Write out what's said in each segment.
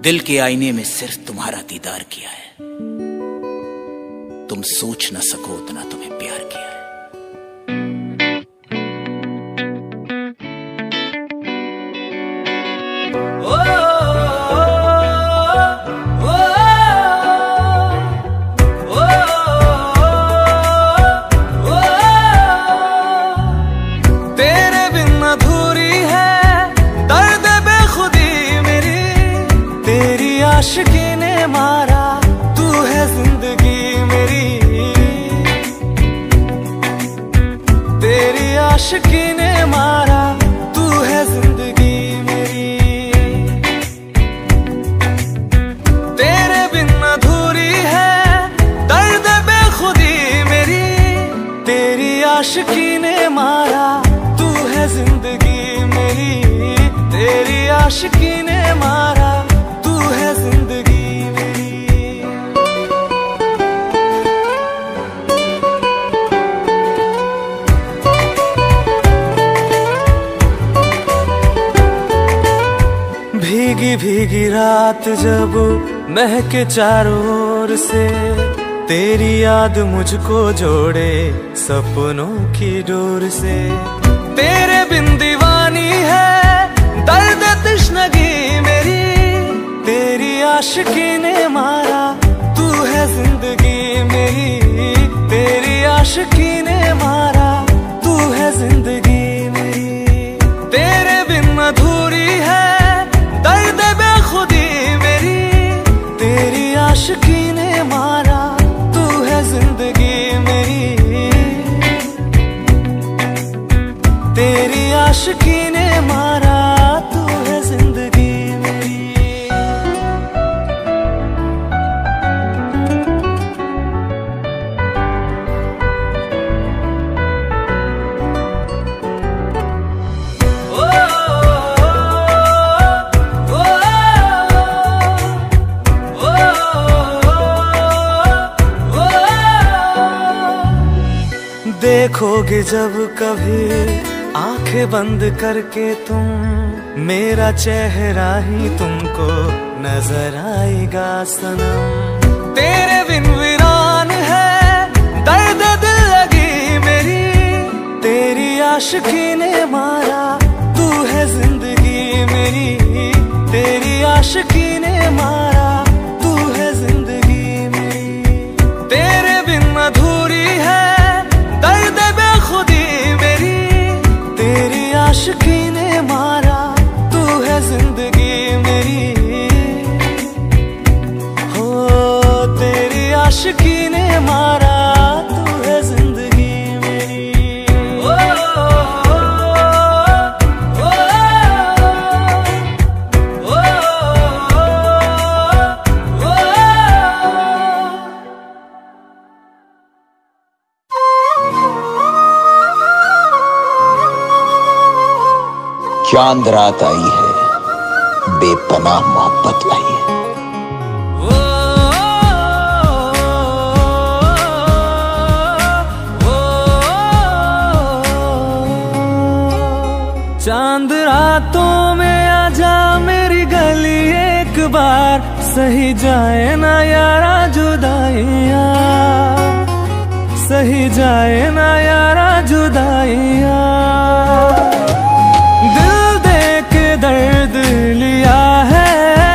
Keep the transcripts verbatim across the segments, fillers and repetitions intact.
दिल के आईने में सिर्फ तुम्हारा दीदार किया है। तुम सोच न सको उतना तुम्हें प्यार किया है। तेरे बिन अधूरी है दर्द बेखुदी मेरी, तेरी आशिकी ने मारा तू है जिंदगी मेरी, तेरी आशिकी ने मारा तू है जिंदगी मेरी। तेरे बिन अधूरी है दर्द बेखुदी मेरी, तेरी आशिकी ने मारा तू है जिंदगी मेरी, तेरी आशिकी ने मारा तू है जिंदगी मेरी। भीगी भीगी रात जब महके चारों ओर से, तेरी याद मुझको जोड़े सपनों की डोर से। तेरे बिन दीवानी है दर्द तश्नगी मेरी, तेरी आशिकी ने मारा तू है जिंदगी मेरी, तेरी आशिकी ने मारा तू है जिंदगी मेरी। तेरे बिन अधूरी है दर्द बेखुदी मेरी, तेरी आशिकी ने मारा तू है जिंदगी मेरी, तेरी आशिकी ने मारा तू है जिंदगी मेरी। ओ, ओ, ओ, ओ, देखोगे जब कभी आंखें बंद करके तुम, मेरा चेहरा ही तुमको नजर आएगा सनम। तेरे बिन वीरान है दर्द दिल लगी मेरी, तेरी आशिकी ने मारा तू है जिंदगी मेरी, तेरी आशिकी ने मारा तू है जिंदगी मेरी। तेरे बिन अधूरी है दर्द बेखुदी मेरी, तेरी आशिकी ने मारा तू है जिंदगी मेरी, हो तेरी आशिकी ने मारा तू है जिंदगी मेरी। ओ, ओ, ओ, ओ, ओ, ओ, चांद रात आई है, बेपनाह मोहब्बत लाई है। ओ, ओ, चांद रातों में आजा मेरी गली एक बार, सही जाए ना यारा जुदाइयाँ, सही जाए ना यारा जुदाइयाँ। दर्द लिया है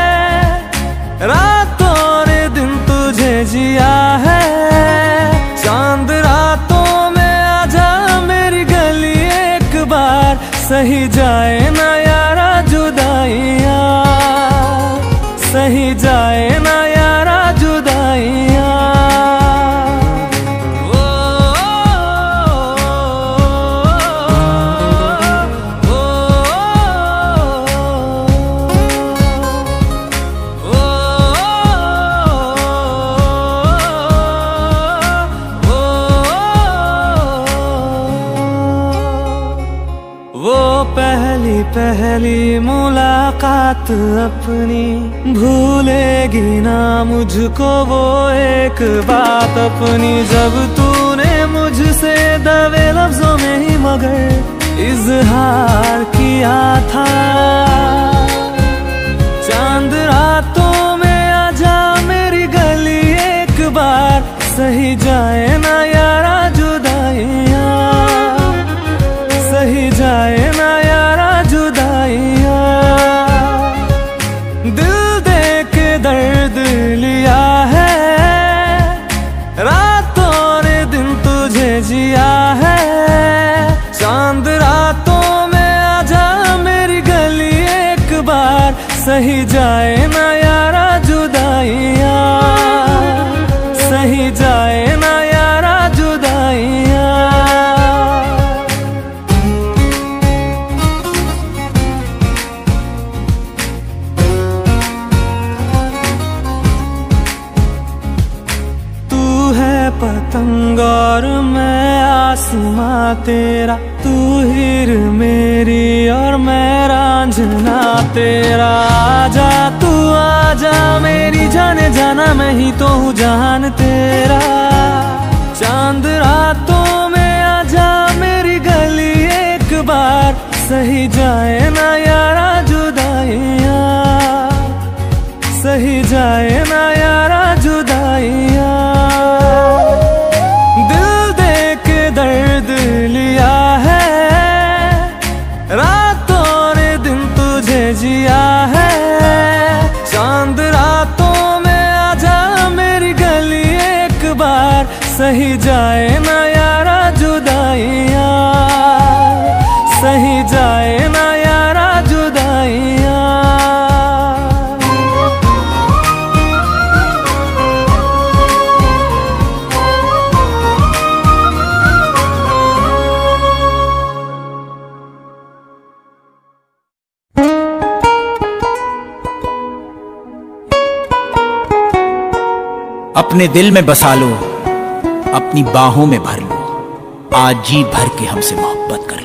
रातों ने दिन तुझे जिया है, चांद रातों में आजा मेरी गली एक बार, सही जाए ना यारा जुदाइयाँ, सही जाए ना यारा जुदाइयाँ। पहली मुलाकात अपनी भूलेगी ना मुझको वो एक बात अपनी, जब तूने मुझसे दबे लफ्जों में ही मगर इजहार किया था। चांद रातों सही जाए ना यारा जुदाइयाँ, सही जाए ना यारा जुदाइयाँ। तू है पतंग और मैं आसमां तेरा, तू हीर मेरी और मैं रांझना तेरा। आजा तू आजा मेरी जाने जाना, मैं ही तो हूँ जहान तेरा। चांद रातों में आजा मेरी गली एक बार, सही जाए ना यारा जुदाइयाँ, सही जाए ना यारा जुदाइयाँ। दिल दे के दर्द लिया है, रातों ने दिन तुझे जिया है। चांद रातों में आजा मेरी गली एक बार, सही जाए ना यारा जुदाइयाँ, सही जाए ना यारा जुदाइयाँ। अपने दिल में बसा लो, अपनी बाहों में भर लो, आज जी भर के हमसे मोहब्बत कर लो।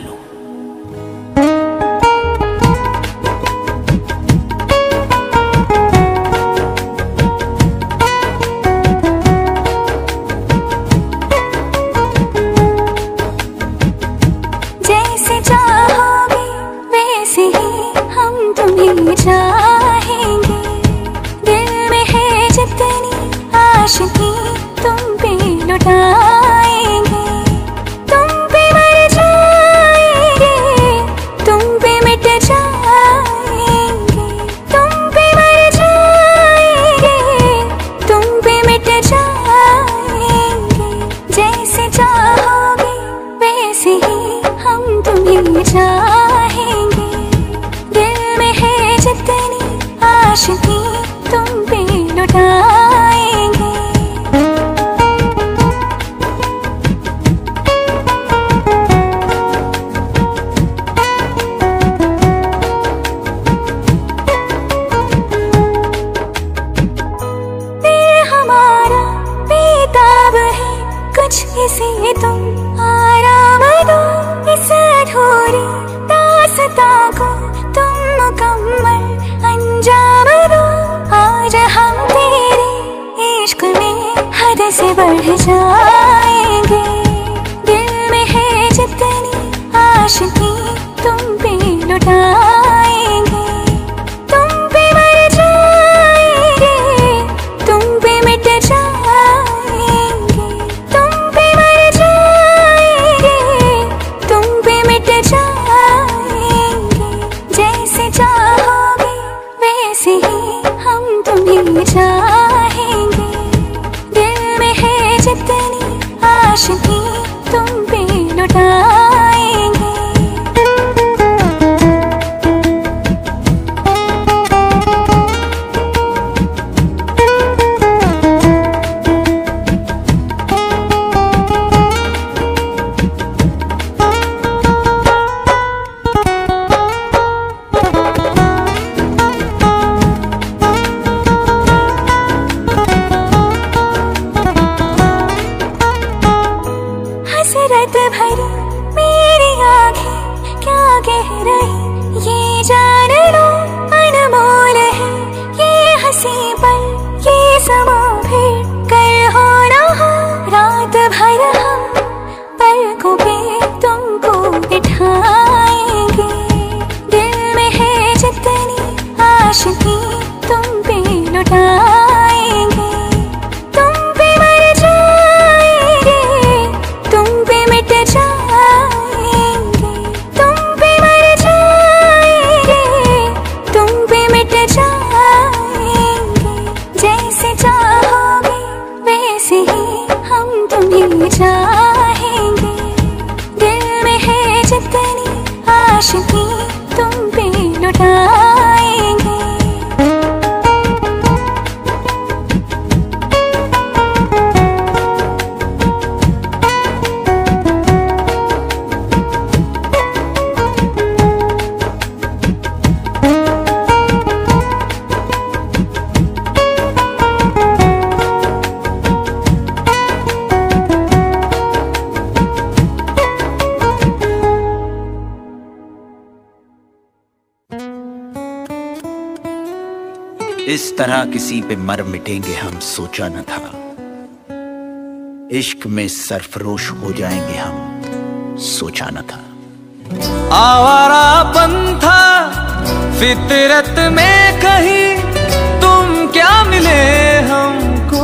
जैसे चाहोगे वैसे ही हम तुम्हें चाहेंगे। दिल में है जितनी आशिकी तुम पे लुटाएंगे। तुम पे मर जाएंगे, तुम पे मिट जाएंगे। तुम पे मर जाएंगे, तुम पे मिट जाएंगे। जैसे चाहोगे वैसे ही हम तुम्हें चाहेंगे। दिल में है जितनी आशिकी तुम पे लुटाएंगे। दिल हमारा बेताब है, कुछ इसे तुम आराम दो। इस अधूरी दास्तां को तुम मुकम्मल अंजाम दो। आज हम तेरे इश्क में हद से बढ़ जाएंगे। दिल में है जितनी आशिकी तुम पे लुटाएंगे। तुम पे मर जाएंगे, तुम पे मिट जाएंगे। तुम पे मर जाएंगे, तुम पे मिट जाएंगे। जैसे चाहोगे वैसे ही हम तुम्हें चाहेंगे। दिल में है जितनी इस तरह किसी पे मर मिटेंगे हम सोचा न था। इश्क में सरफरोश हो जाएंगे हम सोचा न था। आवारापन था फितरत में कहीं, तुम क्या मिले हमको।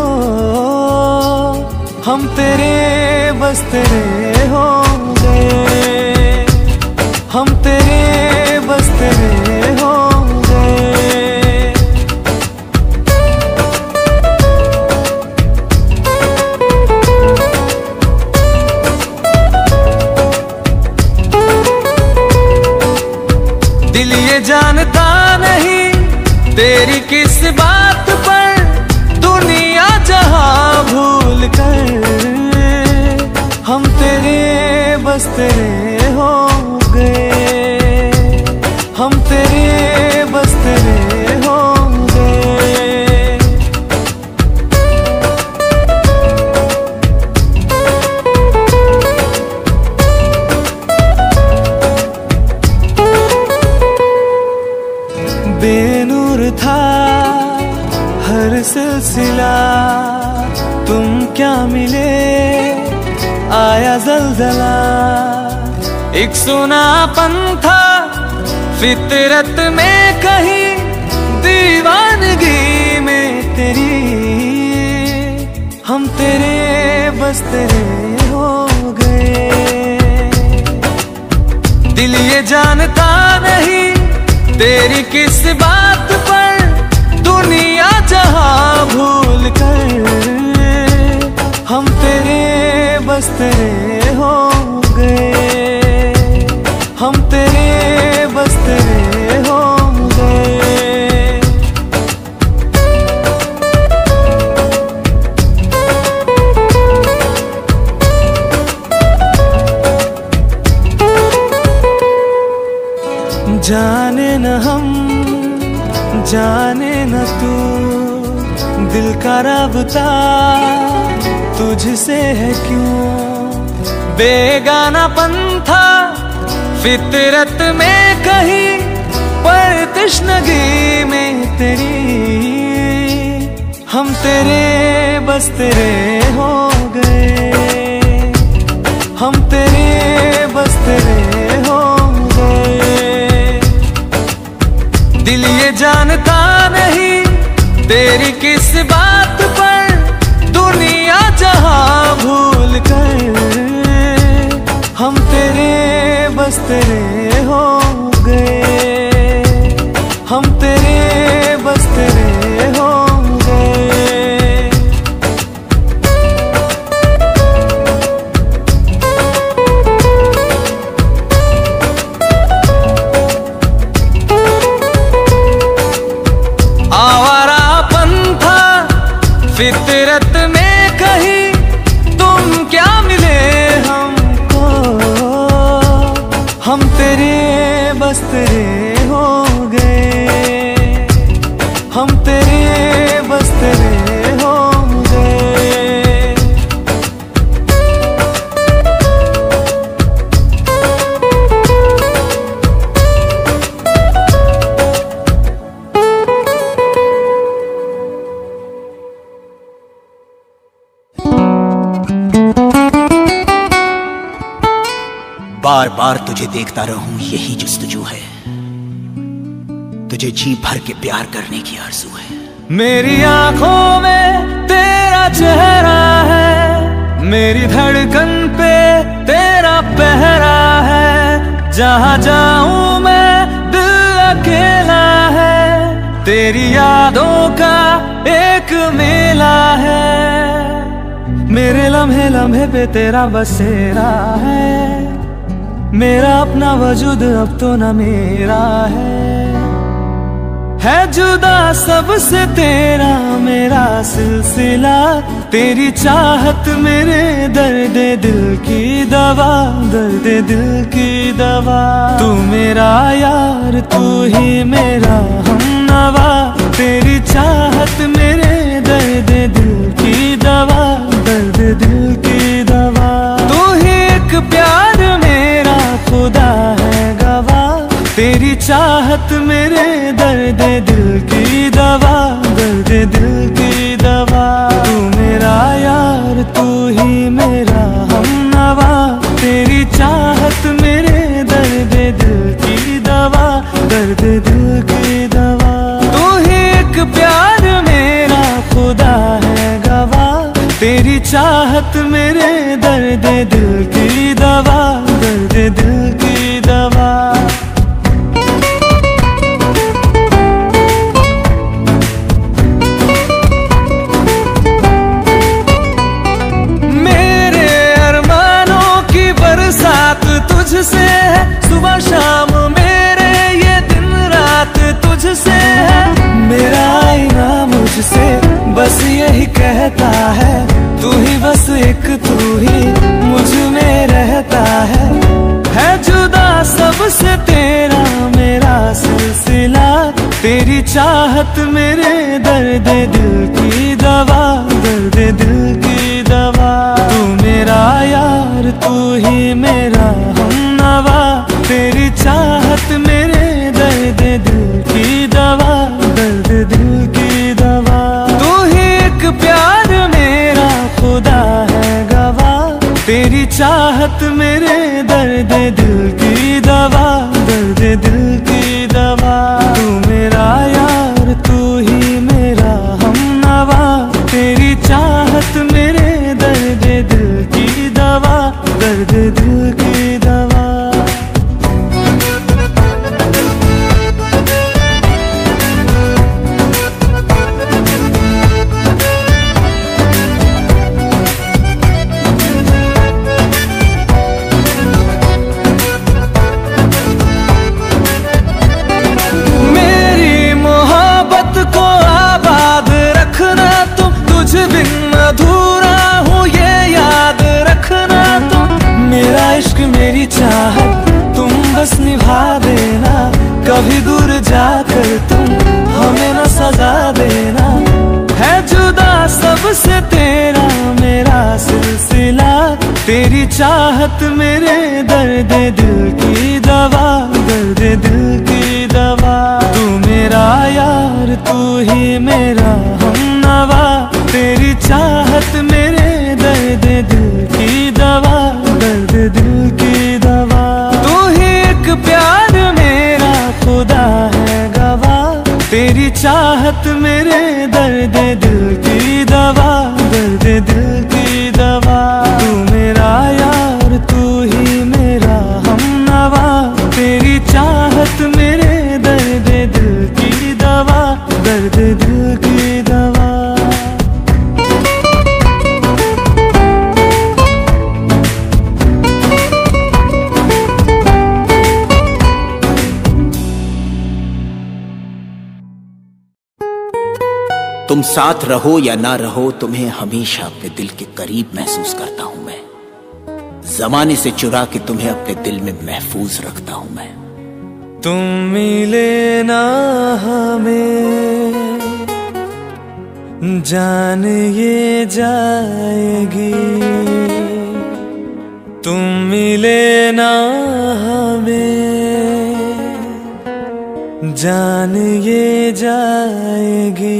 हम तेरे बस तेरे हो गए, हम तेरे बस तेरे हो गए। दिल ये जानता नहीं तेरी किस बात पर, दुनिया जहां भूल कर हम तेरे बस तेरे हो गए, हम तेरे बस तेरे हो गए। बेनूर था हर सिलसिला, तुम क्या मिले आया जलजला। एक सुनापन था फितरत में कहीं, दीवानगी में तेरी हम तेरे बस तेरे हो गए। दिल ये जानता नहीं तेरी किस बात पर, दुनिया जहां भूल कर हम तेरे बस तेरे हो गए, हम तेरे बस तेरे हो गए। जाने न हम जाने न तू, दिल का राबता तुझसे है क्यों। बेगानापन था फितरत में कहीं, पर तश्नगी में तेरी हम तेरे बस तेरे हो गए, हम तेरे बस तेरे हो गए। दिल ये जानता नहीं तेरी किस बात पर, दुनिया जहां भूल कर हम तेरे बस तेरे हो गए, हम तेरे बस तेरे हो गए। आवारापन था फितरत में कहीं, तुम क्या मिले हमको। हम तेरे बस तेरे हो गए, हम तेरे बस तेरे हो गए। बार बार तुझे देखता रहूं यही जुस्तजू है, तुझे जी भर के प्यार करने की आरज़ू है। मेरी आंखों में तेरा चेहरा है, मेरी धड़कन पे तेरा पहरा है। जहां जाऊं मैं दिल अकेला है, तेरी यादों का एक मेला है। मेरे लम्हे लम्हे पे तेरा बसेरा है, मेरा अपना वजूद अब तो न मेरा है। है जुदा सबसे तेरा मेरा सिलसिला, तेरी चाहत मेरे दर्द दिल की दवा, दर्द दिल की दवा। तू मेरा यार तू ही मेरा हमनवा, तेरी चाहत मेरे दर्द दिल की दवा, दर्द दिल की दवा। तू ही एक प्यार मेरा खुदा है गवाह, तेरी चाहत मेरे दर्द दिल की दवा। दवा, दर्द दिल की दवा। तू मेरा यार, तू ही मेरा हमनवा, तेरी चाहत मेरे दर्द दिल की दवा, दर्द दिल की दवा। तू ही एक प्यार मेरा, खुदा है गवाह, तेरी चाहत मेरे दर्द दिल की दवा, दर्द दिल की दवा। मेरे अरमानों की बरसात तुझसे है, सुबह शाम मेरे ये दिन रात तुझसे है। मेरा आईना मुझसे बस यही कहता है, तू ही बस एक तू ही मुझ में रहता है। है जुदा सबसे तेरा मेरा सिलसिला, तेरी चाहत मेरे दर्द दिल की दवा, दर्द दिल की दवा। तू मेरा यार, तू ही मेरा हमनवा, तेरी चाहत मेरे दर्द दिल की दवा, दर्द दिल की दवा। तू ही एक प्यार मेरा, खुदा है गवाह, तेरी चाहत मेरे दर्द दिल की दवा, दर्द दिल की दवा। तू मेरा यार, तू ही मेरा हमनवा, तेरी चाहत मेरे दर्द दिल की दवा, दर्द दिल की दवा। मेरी चाहत तुम बस निभा देना, कभी दूर जाकर तुम हमें न सजा देना। है जुदा सबसे तेरा मेरा सिलसिला, तेरी चाहत मेरे दर्द दिल की दवा, दर्द दिल की दवा। तू मेरा यार, तू ही मेरा हमनवा, तेरी चाहत मेरे दर्द दिल की दवा, दर्द दिल की दवा। तू ही एक प्यार मेरा, खुदा है गवाह, तेरी चाहत मेरे दर्द दिल की दवा, दर्द दिल की दवा। तू मेरा यार, तू ही मेरा हमनवा, तेरी चाहत मेरे दर्द दिल की दवा, दर्द दिल की दवा। तुम साथ रहो या ना रहो, तुम्हें हमेशा अपने दिल के करीब महसूस करता हूं मैं। जमाने से चुरा के तुम्हें अपने दिल में महफूज रखता हूं मैं। तुम मिले ना हमें, जान ये जाएगी। तुम मिले ना हमें, जान ये जाएगी।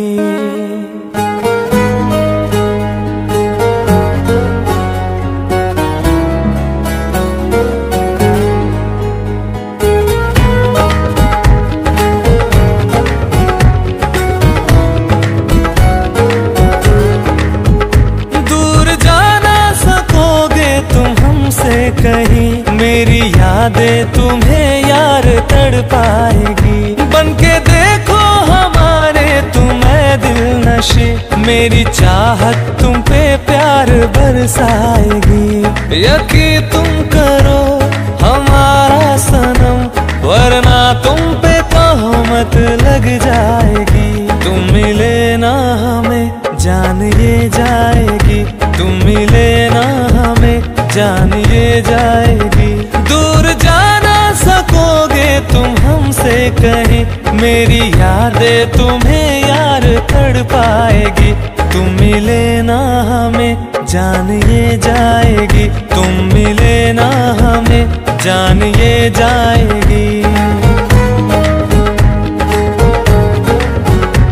दूर जा ना सकोगे तुम हमसे कहीं, मेरी यादें तुम्हें यार तड़पाएगी। बनके देखो हमारे तुम्हें दिल नशे, मेरी चाहत तुम पे प्यार बरसाएगी। यकीन तुम करो हमारा सनम, वरना तुम पे तोहमत लग जाएगी। तुम मिले ना हमें, जान ये जाएगी। तुम मिले ना हमें, जान ये जाएगी। दूर जा ना सकोगे तुम हमसे कहीं, मेरी यादें तुम्हें यार तड़पाएगी। तुम मिले ना हमें, जान ये जाएगी। तुम मिले ना हमें, जान ये जाएगी।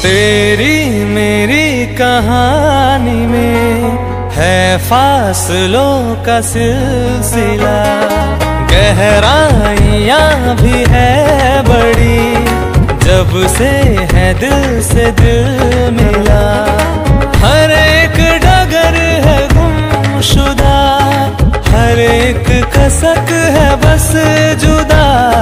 तेरी मेरी कहानी में है फासलों का सिलसिला, गहराइयाँ भी है बड़ी जब से है दिल से दिल मिला। हर एक डगर है गुमशुदा, हर एक कसक है बस जुदा।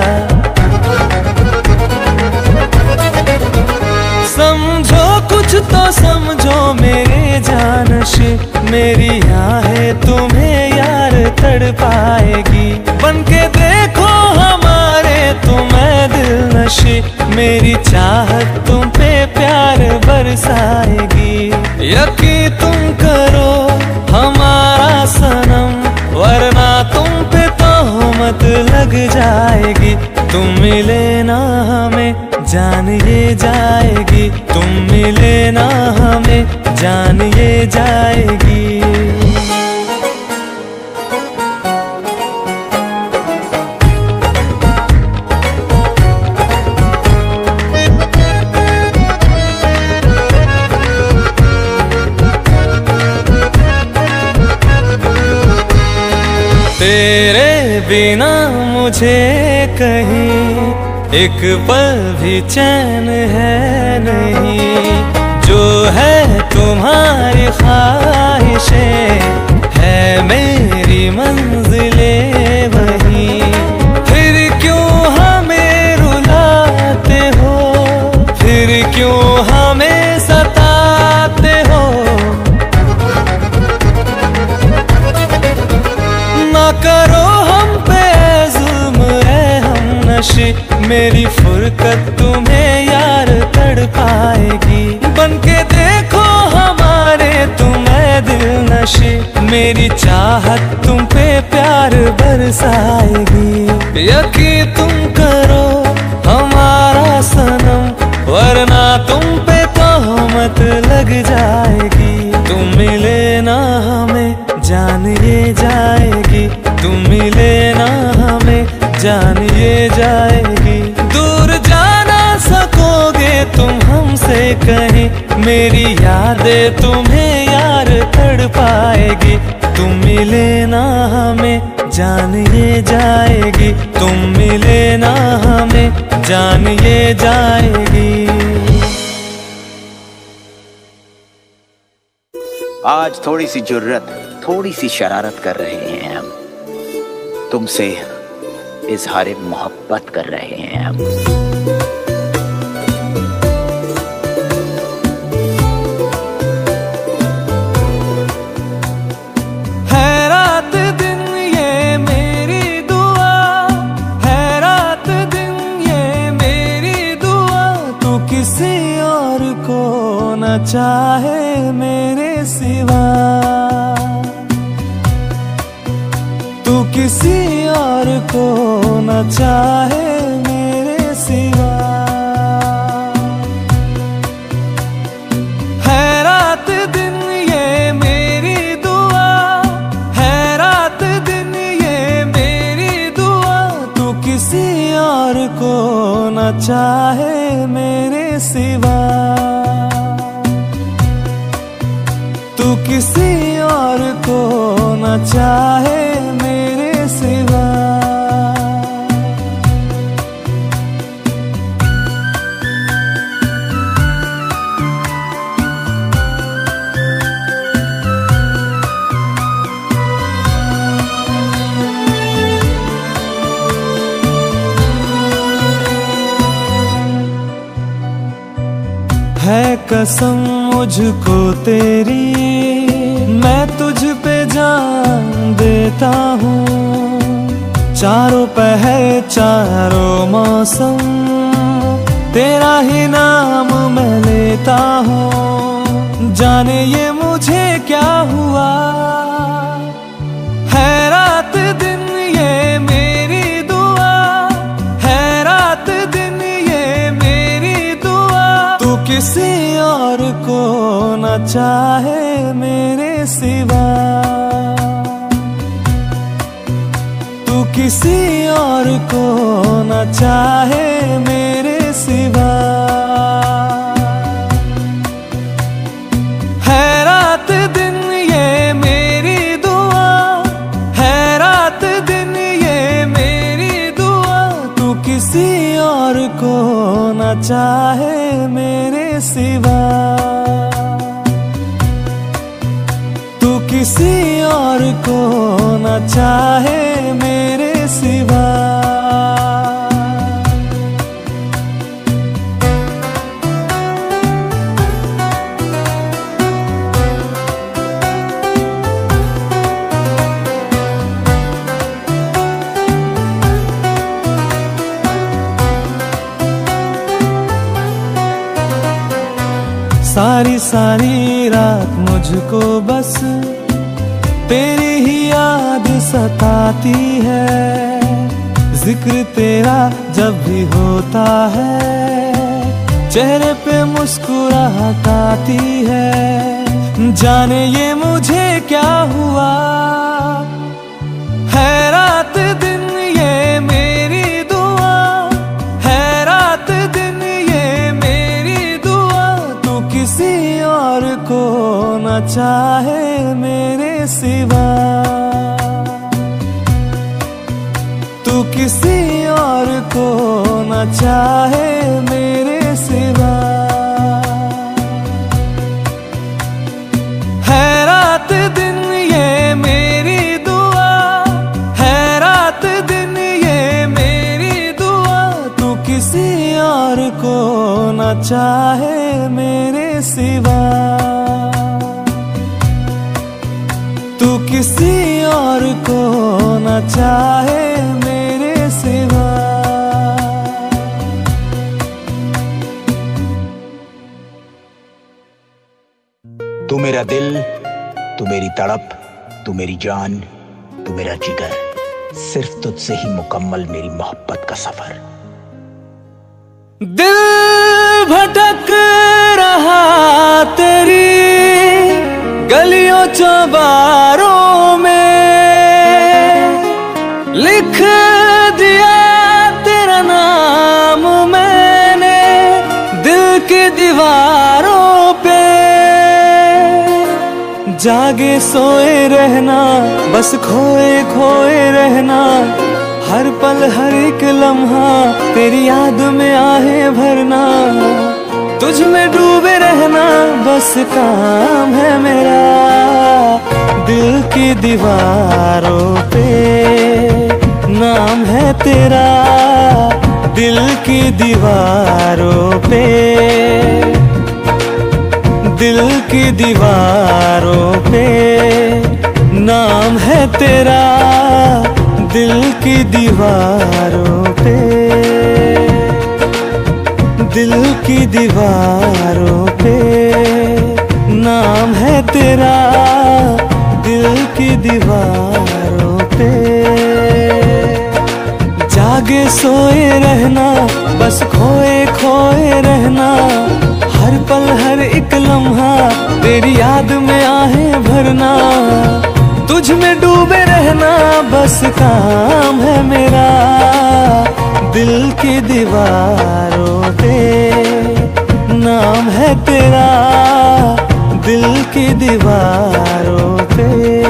समझो कुछ तो समझो मेरे जानशी, मेरी आहे तुम्हें यार तड़ पाएगी। बनके देखो हमारे तुम्हें दिल नशी, मेरी चाहत तुम पे प्यार बरसाएगी। यकीन तुम करो हमारा सनम, वरना तुम पे तोहमत लग जाएगी। तुम मिले ना हमें जान ये जाएगी, तुम मिले ना हमें जान ये जाएगी। तेरे बिना मुझे कहीं एक पल भी चैन है नहीं। जो है तुम्हारी ख्वाहिशें है मेरी मंजिले वही। फिर क्यों हमें रुलाते हो, फिर क्यों हमें सताते हो। ना करो हम पे जुल्म ए हम नशी, मेरी फुरकत तुम्हें यार तड़ पाएगी। बनके देखो हमारे तुम्हें दिल नशी, मेरी चाहत तुम पे प्यार बरसाएगी। यकीन तुम करो हमारा सनम, वरना तुम पे तोहमत लग जाएगी। तुम मिले ना हमें जान ये जाएगी, तुम मिले ना हमें जान ये जाएगी। दूर जा ना सकोगे तुम हमसे कहीं, मेरी यादें तुम्हें यार तड़ पाएगी। तुम मिले ना हमें जान ये जाएगी, तुम मिले ना हमें जान ये जाएगी। आज थोड़ी सी जुर्रत, थोड़ी सी शरारत कर रहे हैं हम, तुमसे इजहार मोहब्बत कर रहे हैं हम। है रात दिन ये मेरी दुआ, है रात दिन ये मेरी दुआ। तू किसी और को न चाहे मेरे सिवा, तू किसी और को न चाहे मेरे सिवा। है रात दिन ये मेरी दुआ, है रात दिन ये मेरी दुआ। तू किसी और को न चाहे मेरे सिवा, तू किसी और को न चाहे मेरे सिवा। है कसम मुझको तेरी, मैं तुझ पे जान देता हूँ। चारों पहर चारों मौसम तेरा ही नाम मैं लेता हूँ। जाने ये मुझे क्या हुआ, है रात दिन ये मेरी दुआ, है रात दिन ये मेरी दुआ। तू किसी और को न चाहे मेरे सिवा, तू किसी और को न चाहे मेरे सिवा। चाहे मेरे सिवा। तू किसी और को न चाहे मेरे सिवा। सारी सारी रात मुझको बस तेरी ही याद सताती है। जिक्र तेरा जब भी होता है चेहरे पे मुस्कुराहट आती है। जाने ये मुझे क्या हुआ है, रात दिन ये मेरी दुआ है, रात दिन ये मेरी दुआ। तू किसी और को न चाहे मेरे सिवा। तू किसी और को न चाहे मेरे सिवा। है रात दिन ये मेरी दुआ है, रात दिन ये मेरी दुआ। तू किसी और को न चाहे मेरे सिवा। तू किसी और को न चाहे मेरे सिवा। तू मेरा दिल, तू मेरी तड़प, तू मेरी जान, तू मेरा जिगर। सिर्फ तुझसे ही मुकम्मल मेरी मोहब्बत का सफर। दिल भटक रहा तेरी गलियों चौबारों में, लिख दिया तेरा नाम मैंने दिल की दीवारों पे। जागे सोए रहना, बस खोए खोए रहना, हर पल हर एक लम्हा तेरी याद में आहें भरना। तुझ में डूबे रहना बस काम है मेरा। दिल की दीवारों पे नाम है तेरा, दिल की दीवारों पे, दिल की दीवारों पे नाम है तेरा, दिल की दीवारों पे, दिल की दीवारों पे नाम है तेरा, दिल की दीवारों पे। जागे सोए रहना, बस खोए खोए रहना, हर पल हर एक लम्हा तेरी याद में आहें भरना। तुझ में डूबे रहना बस काम है मेरा। दिल की दीवारों पे नाम है तेरा, दिल की दीवारों पे।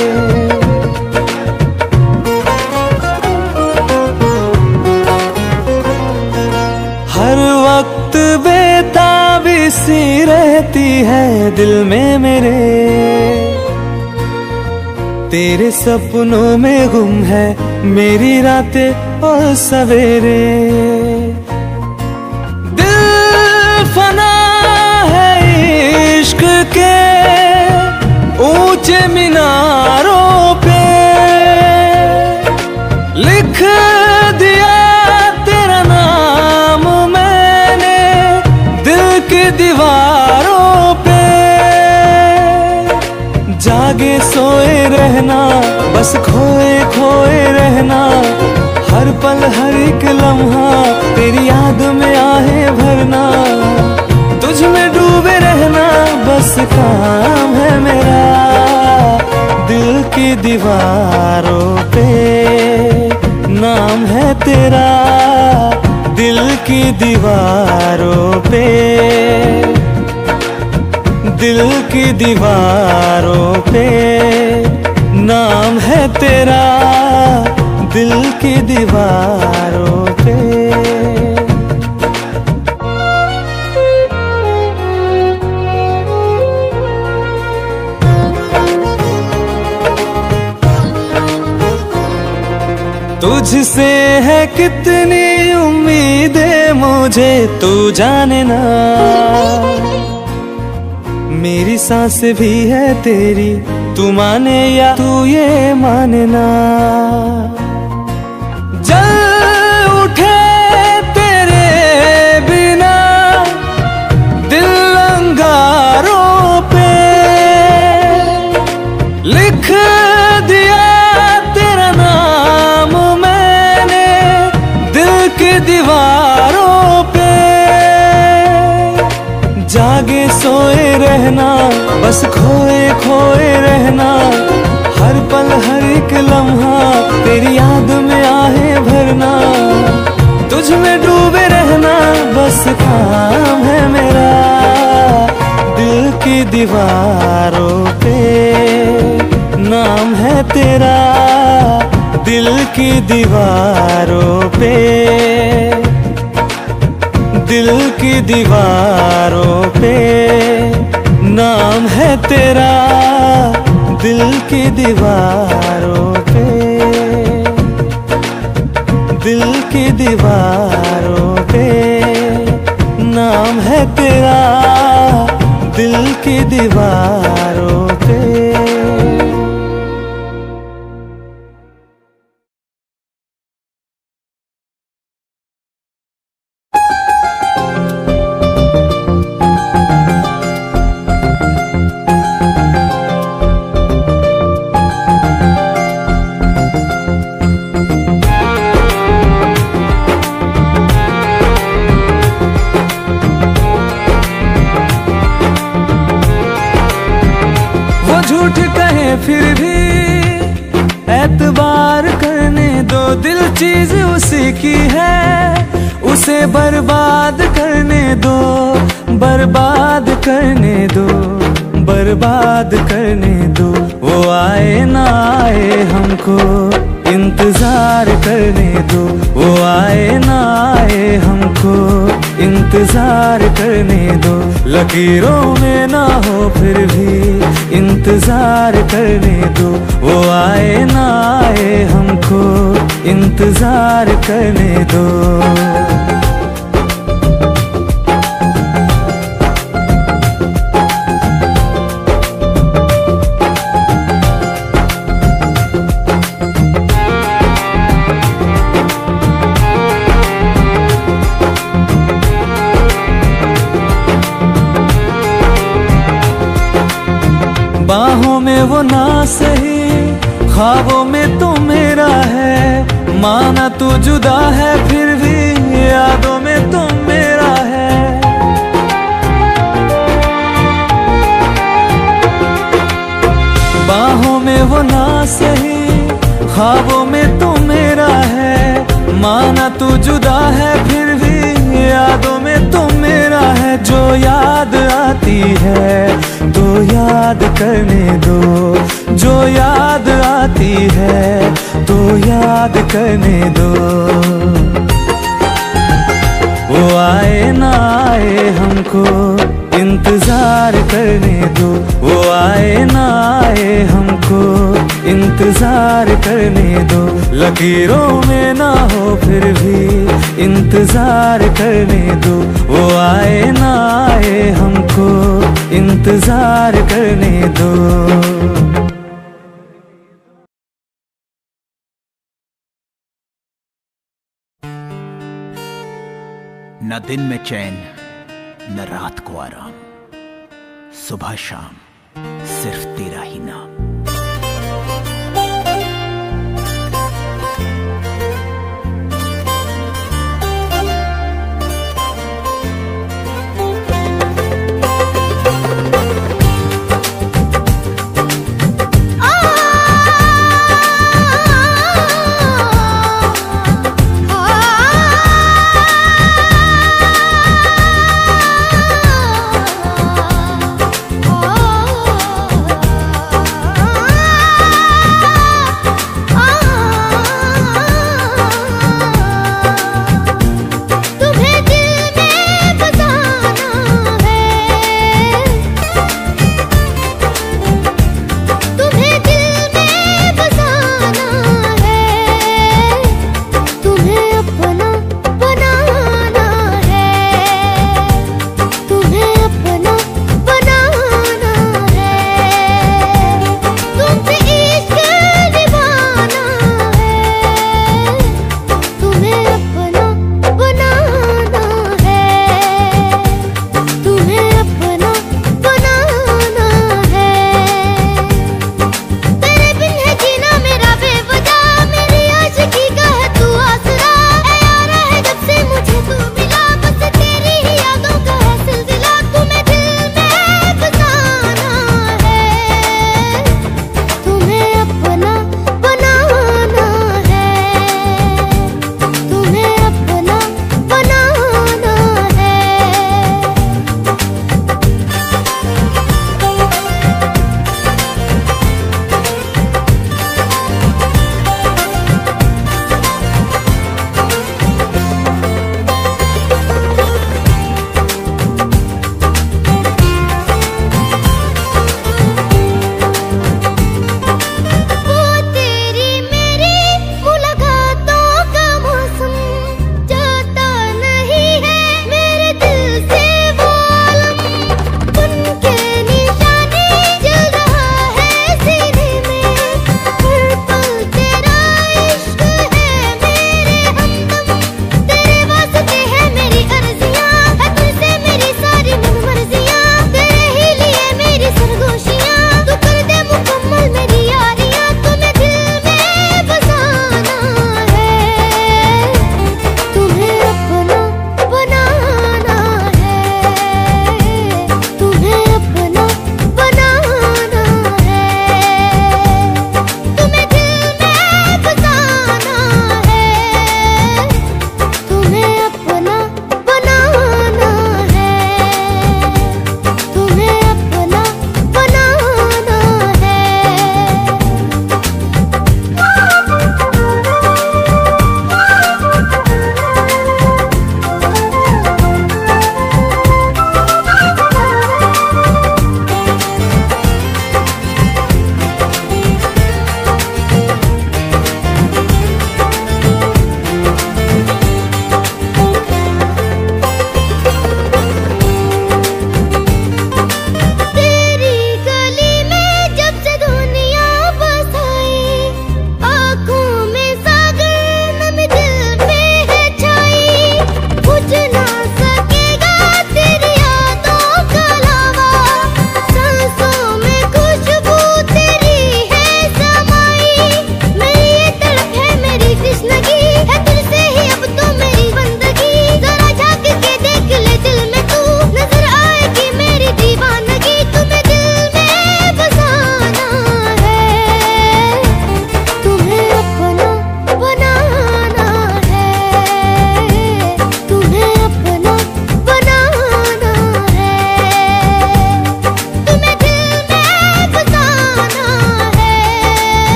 हर वक्त बेताबी सी रहती है दिल में मेरे, तेरे सपनों में गुम है मेरी रातें और सवेरे। दिल फना है इश्क के ऊंचे मीनारों पे, लिख दिया तेरा नाम मैंने दिल की दीवारों पे। जागे सोए रहना, बस खोए खोए रहना, हर पल हर एक लम्हा तेरी याद में आहें भरना। तुझ में डूबे रहना बस काम है मेरा। दिल की दीवारों पे नाम है तेरा, दिल की दीवारों पे, दिल की दीवारों पे नाम है तेरा, दिल की दीवारों पे। तुझसे है कितनी उम्मीदें मुझे तू जाने ना। मेरी सांस भी है तेरी, तू माने या तू ये माने ना। जल उठे तेरे बिना दिल अंगारों पे, लिख दिया तेरा नाम मैंने दिल की दीवारों पे। जागे सोए रहना, बस खोए खोए रहना, हर पल हर एक लम्हा तेरी याद में आहें भरना। तुझ में डूबे रहना बस काम है मेरा, दिल की दीवारों पे नाम है तेरा, दिल की दीवारों पे, दिल की दीवारों पे नाम है तेरा, दिल की दीवारों पे, दिल की दीवारों पे नाम है तेरा, दिल की दीवारों पे। झूठ कहे फिर भी एतबार करने दो, दिल चीज उसी की है, उसे बर्बाद करने दो, बर्बाद करने दो, बर्बाद करने दो। वो आए ना आए हमको इंतजार करने दो, वो आए ना आए हमको इंतजार करने दो। लकीरों में ना हो फिर भी इंतजार करने दो, वो आए ना आए हमको इंतजार करने दो। बाहों में वो ना सही, ख्वाबों में तो मेरा है, माना तू जुदा है फिर भी यादों में तो मेरा है। बाहों में वो ना सही, ख्वाबों में तो मेरा है, माना तू जुदा है फिर भी यादों में तो मेरा है। जो याद आती है तो याद करने दो, जो याद आती है तो याद करने दो। वो आए ना आए हमको इंतजार करने दो, वो आए ना आए हमको इंतजार करने दो। लकीरों में ना हो फिर भी इंतजार करने दो, वो आए ना आए हमको इंतजार करने दो। न दिन में चैन न रात को आराम, सुबह शाम सिर्फ तेरा ही नाम। Oh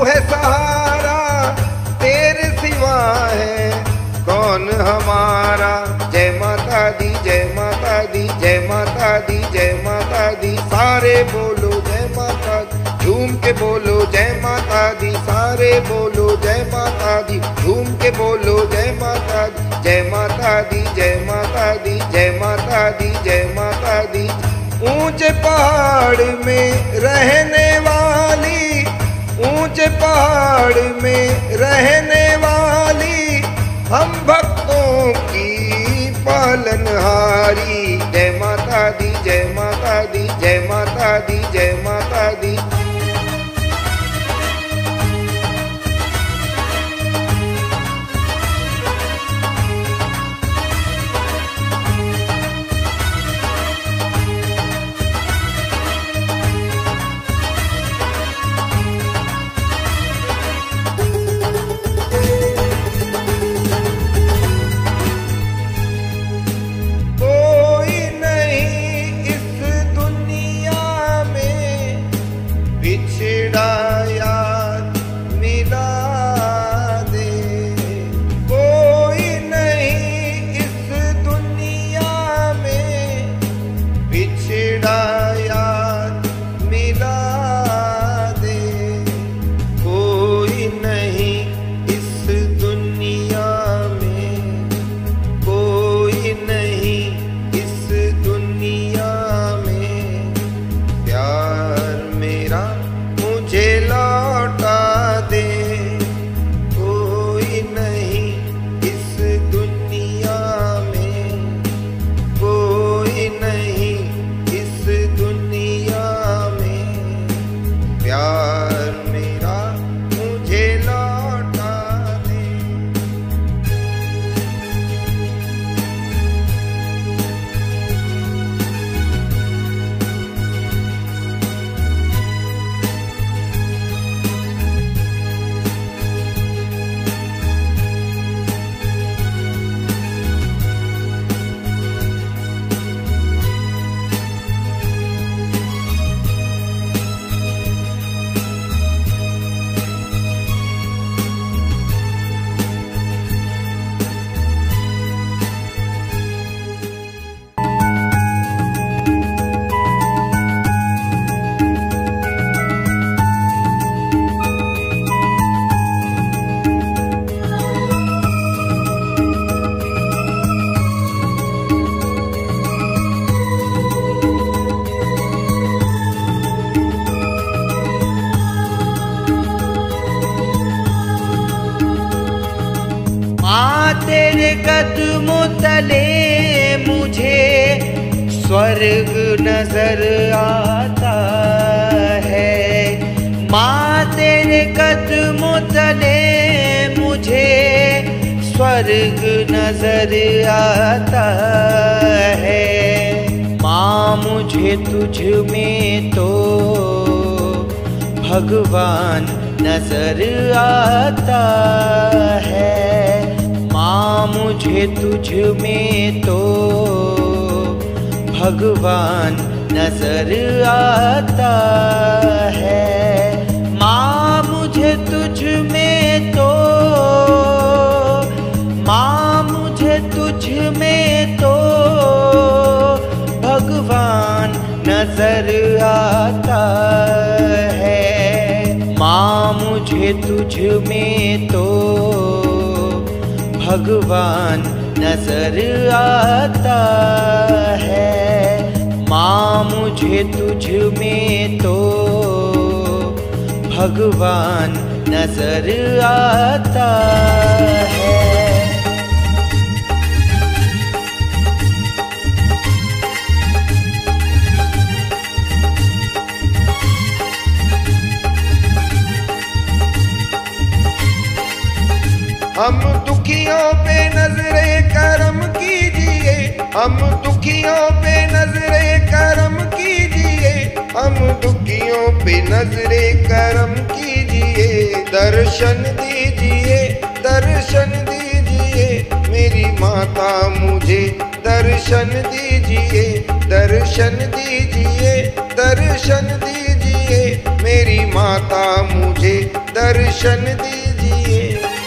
है सहारा, तेरे सिवा है कौन हमारा। जय माता दी, जय माता दी, जय माता दी, जय माता दी, सारे बोलो जय माता दी, झूम के बोलो जय माता दी, सारे बोलो जय माता दी, झूम के बोलो जय माता दी, जय माता दी, जय माता दी, जय माता दी, जय माता दी। ऊंचे पहाड़ में रहने वाली, ऊंचे पहाड़ में रहने वाली, हम भक्तों की पालनहारी। जय माता दी, जय माता दी, जय माता दी, जय माता दी। तेरे कदमों तले मुझे स्वर्ग नजर आता है। माँ तेरे कदमों तले मुझे स्वर्ग नजर आता है। माँ मुझे तुझ में तो भगवान नजर आता है। माँ मुझे तुझ में तो भगवान नजर आता है। माँ मुझे तुझ में तो, माँ मुझे तुझ में तो भगवान नजर आता है। माँ मुझे तुझ में तो भगवान नजर आता है। माँ मुझे तुझ में तो भगवान नजर आता है। हम दुखियों पे नजरे करम कीजिए, हम दुखियों पे नजरे करम कीजिए, हम दुखियों पे नजरे करम कीजिए। दर्शन दीजिए, दर्शन दीजिए मेरी माता मुझे दर्शन दीजिए, दर्शन दीजिए, दर्शन दीजिए मेरी माता मुझे दर्शन दीजिए।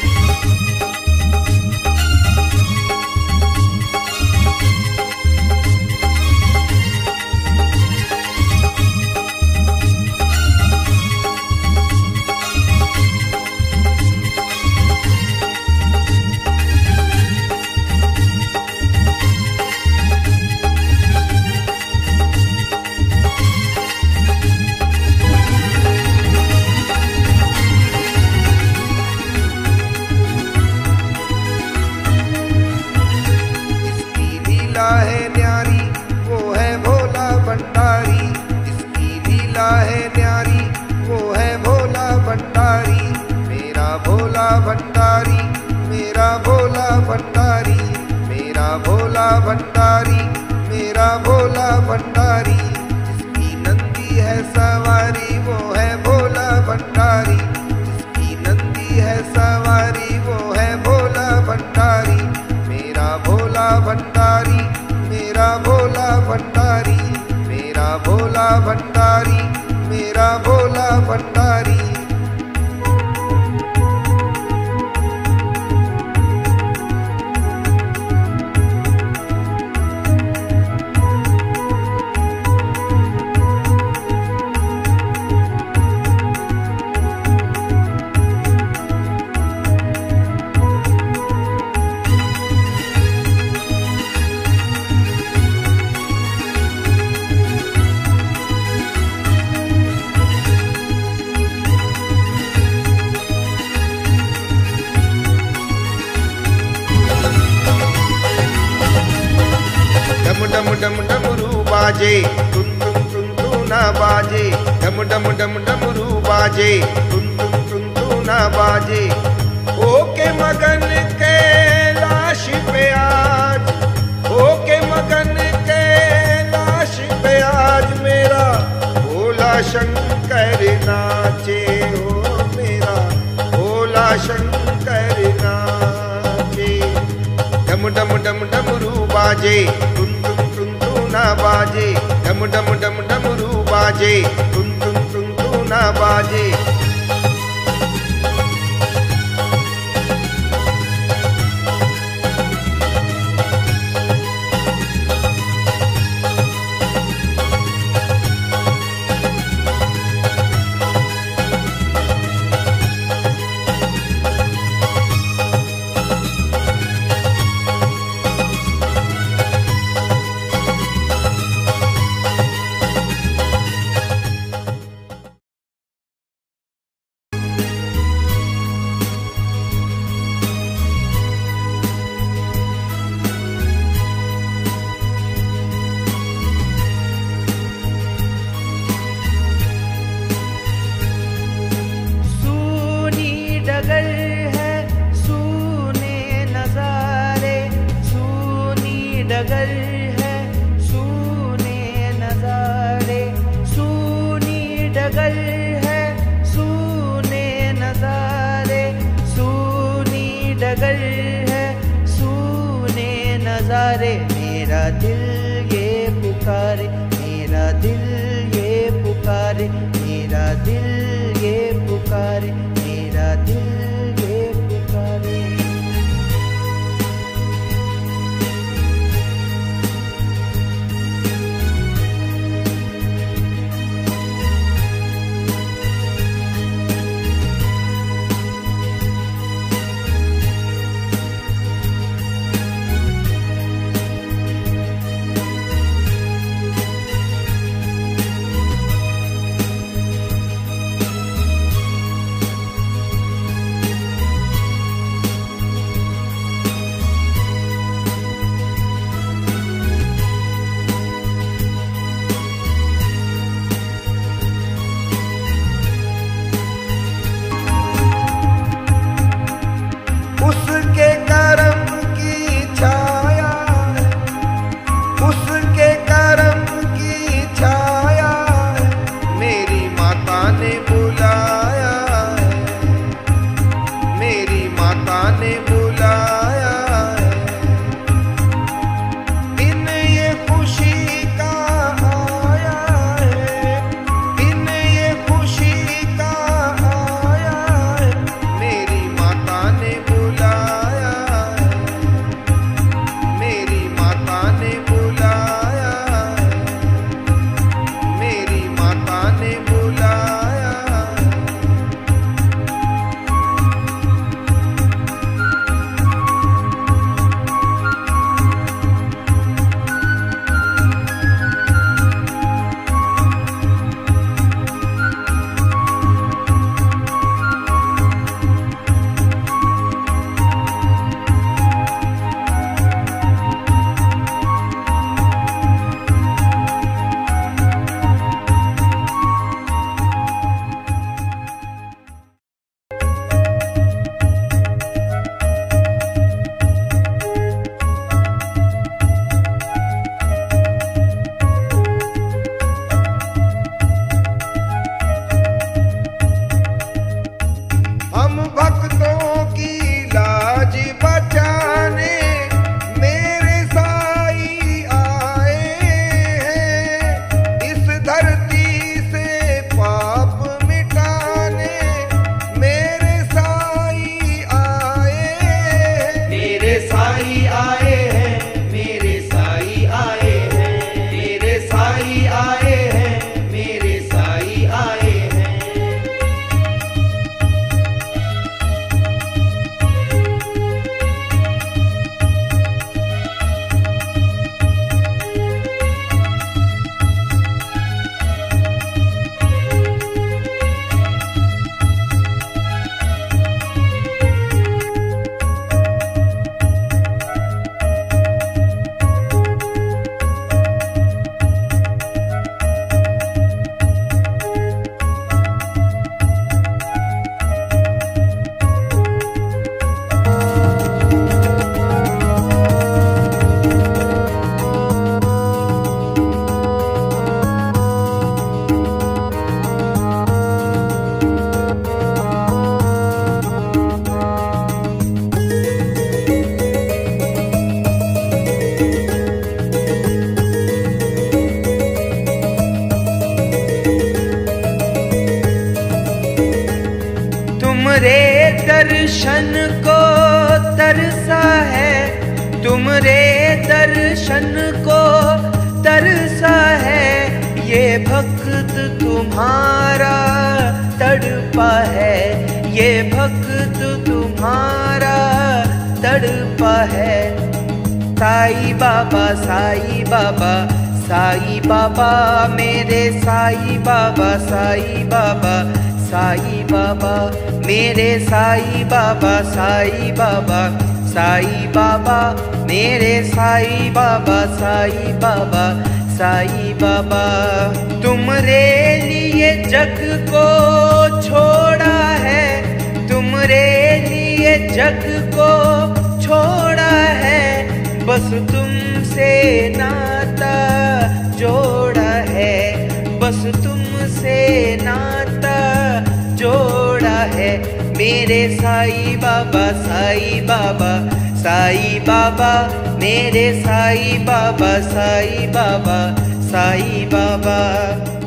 है न्यारी वो है भोला भंडारी, इसकी लीला है न्यारी वो है भोला भंडारी। मेरा भोला भंडारी, मेरा भोला भंडारी, मेरा भोला भंडारी, मेरा भोला भंडारी। जिसकी नंदी है सवारी वो है भोला भंडारी, जिसकी नंदी है सवारी वो है भोला भंडारी। मेरा भोला भंडारी, मेरा भोला भंडारी, मेरा भोला भंडारी, मेरा भोला भंडारी। डम डम डमरू बाजे तुम तुम तुम तू ना बाजे, डम डम डम डमरू बाजे तुम तुम तुम तू ना बाजे। ओके मगन के लाश पे आज, ओके मगन के लाश पे आज मेरा भोला शंकर नाचे हो, मेरा भोला शंकर नाचे। डम डम डम डमरू बाजे तुम ना बाजे, डम डम डम डमरू बाजे तुम तुम तुम तू ना बाजे। डगर है सूने नजारे, सूनी डगर है सूने नजारे, सूनी डगर है सूने नजारे। मेरा दिल ये पुकारे, मेरा दिल ये पुकारे, मेरा दिल ये पुकारे, मेरा दिल ये पुकारे। तुमरे दर्शन को तरसा है, तुमरे दर्शन को तरसा है, ये भक्त तुम्हारा तड़पा है, ये भक्त तुम्हारा तड़पा है। साईं बाबा साईं बाबा साईं बाबा मेरे साईं बाबा साईं बाबा साईं बाबा मेरे साईं बाबा साईं बाबा साईं बाबा मेरे साईं बाबा साईं बाबा साईं बाबा। तुमरे लिए जग को छोड़ा है, तुमरे लिए जग को छोड़ा है, बस तुमसे नाता जोड़ा है, बस तुमसे नाता जोड़ा है। मेरे साईं बाबा साईं बाबा साईं बाबा मेरे साईं बाबा साईं बाबा साईं बाबा।